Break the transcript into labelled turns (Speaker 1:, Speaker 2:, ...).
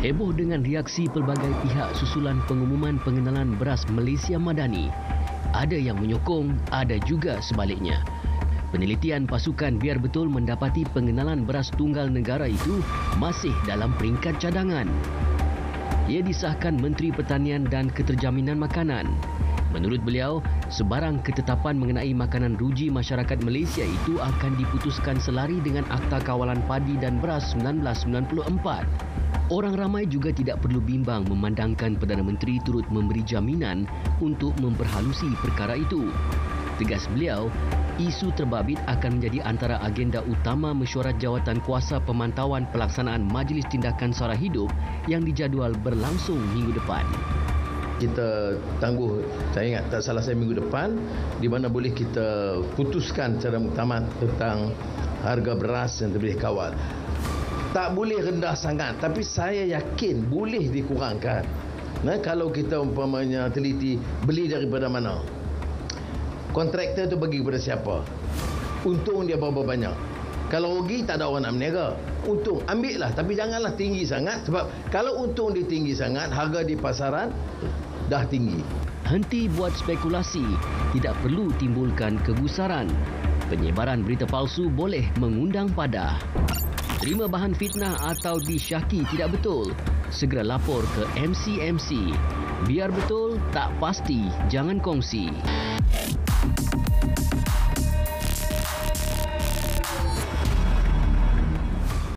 Speaker 1: Heboh dengan reaksi pelbagai pihak susulan pengumuman pengenalan beras Malaysia Madani. Ada yang menyokong, ada juga sebaliknya. Penelitian pasukan Biar Betul mendapati pengenalan beras tunggal negara itu masih dalam peringkat cadangan. Ia disahkan Menteri Pertanian dan Keterjaminan Makanan. Menurut beliau, sebarang ketetapan mengenai makanan ruji masyarakat Malaysia itu akan diputuskan selari dengan Akta Kawalan Padi dan Beras 1994. Orang ramai juga tidak perlu bimbang memandangkan Perdana Menteri turut memberi jaminan untuk memperhalusi perkara itu. Tegas beliau, isu terbabit akan menjadi antara agenda utama mesyuarat jawatan kuasa pemantauan pelaksanaan Majlis Tindakan Sara Hidup yang dijadual berlangsung minggu depan.
Speaker 2: Kita tangguh, saya ingat tak salah saya minggu depan, di mana boleh kita putuskan secara muktamad tentang harga beras yang boleh kawal. Tak boleh rendah sangat, tapi saya yakin boleh dikurangkan. Nah, kalau kita umpamanya teliti beli daripada mana, kontraktor tu bagi kepada siapa, untung dia berapa banyak. Kalau rugi tak ada orang nak berniaga. Untung ambil lah, tapi janganlah tinggi sangat, sebab kalau untung dia tinggi sangat, harga di pasaran dah tinggi.
Speaker 1: Henti buat spekulasi, tidak perlu timbulkan kegusaran. Penyebaran berita palsu boleh mengundang padah. Terima bahan fitnah atau disyaki tidak betul, segera lapor ke MCMC. Biar betul, tak pasti, jangan kongsi.